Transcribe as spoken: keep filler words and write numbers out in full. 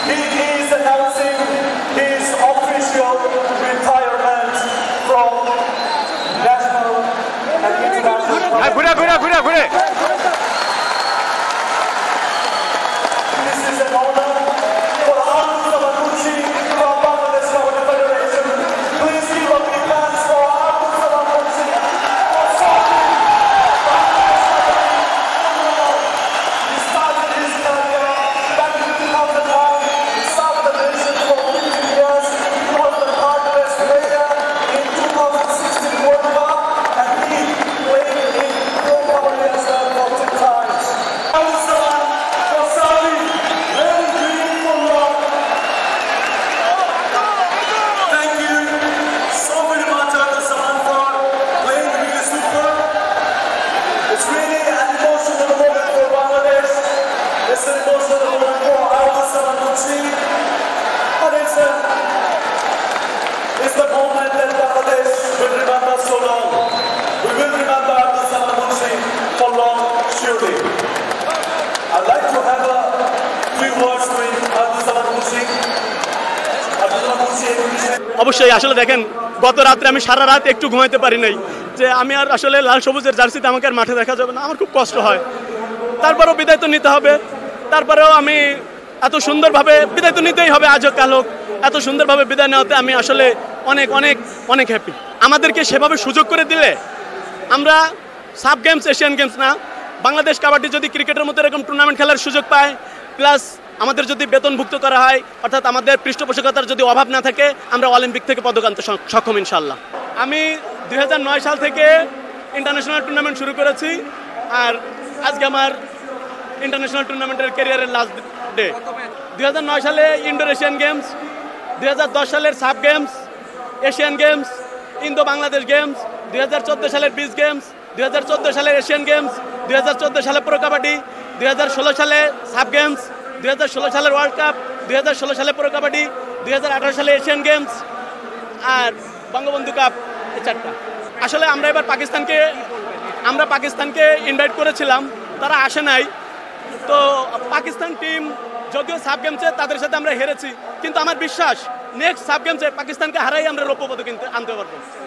he is announcing his official retirement from national and international. ঘুরে ঘুরে ঘুরে ঘুরে This is an honor for Abdul Samad Munshi from Bangladesh Kabaddi Federation. Please give a big hand for Abdul Samad Munshi. He started his career back in two thousand one. He served the nation for fifteen years. He was the hardest player in two thousand sixteen World Cup, and he played in Pro Kabaddi as well for two times. Abdul Samad for Saudi, very beautiful love. Thank you so very much, Abdul Samad, for playing really super. It's really an emotional moment for Bangladesh. It's an emotional moment for Abdul Samad Munshi. And it's, a, it's the moment that Bangladesh will remember so long. We will remember Abdul Samad Munshi for long, surely. I'd like to have a few words with Abdul Samad Munshi. Abdul Samad Munshi, অবশ্যই আসলে দেখেন গত রাত্রে আমি সারা রাত একটু ঘুমাইতে পারি নাই যে আমি আর আসলে লাল সবুজের জার্সিতে আমাকে আর মাঠে দেখা যাবে না, আমার খুব কষ্ট হয়। তারপরেও বিদায় তো নিতে হবে, তারপরেও আমি এত সুন্দরভাবে বিদায় তো নিতেই হবে, আজ হোক কাল হোক, এত সুন্দরভাবে বিদায় নেওয়াতে আমি আসলে অনেক অনেক অনেক হ্যাপি। আমাদেরকে সেভাবে সুযোগ করে দিলে আমরা সাব গেমস এশিয়ান গেমস না, বাংলাদেশ কাবাডি যদি ক্রিকেটের মতো এরকম টুর্নামেন্ট খেলার সুযোগ পায়, প্লাস আমাদের যদি বেতনভুক্ত করা হয়, অর্থাৎ আমাদের পৃষ্ঠপোষকতার যদি অভাব না থাকে, আমরা অলিম্পিক থেকে পদক আনতে সক্ষম ইনশাল্লাহ। আমি দুই হাজার নয় সাল থেকে ইন্টারন্যাশনাল টুর্নামেন্ট শুরু করেছি, আর আজকে আমার ইন্টারন্যাশনাল টুর্নামেন্টের ক্যারিয়ারের লাস্ট ডে। দুই হাজার নয় সালে ইন্ডোর এশিয়ান গেমস, দুই হাজার দশ সালের সাব games, Asian games, Indo Bangladesh games, দুই হাজার চোদ্দো সালের বিচ গেমস, দুই হাজার চোদ্দো সালের এশিয়ান গেমস, দুই হাজার চোদ্দো সালে প্রো কাবাডি, দুই হাজার ষোলো সালে সাব গেমস, দুই হাজার ষোলো সালের ওয়ার্ল্ড কাপ, দুই হাজার ষোলো সালে প্রো কাবাডি, দুই হাজার আঠারো সালে এশিয়ান গেমস আর বঙ্গবন্ধু কাপ, এই চারটা। আসলে আমরা এবার পাকিস্তানকে আমরা পাকিস্তানকে ইনভাইট করেছিলাম, তারা আসে নাই। তো পাকিস্তান টিম যদিও সাব গেমসে তাদের সাথে আমরা হেরেছি, কিন্তু আমার বিশ্বাস নেক্সট সাব গেমসে পাকিস্তানকে হারাই আমরা রৌপ্য পদক আনতে পারবো।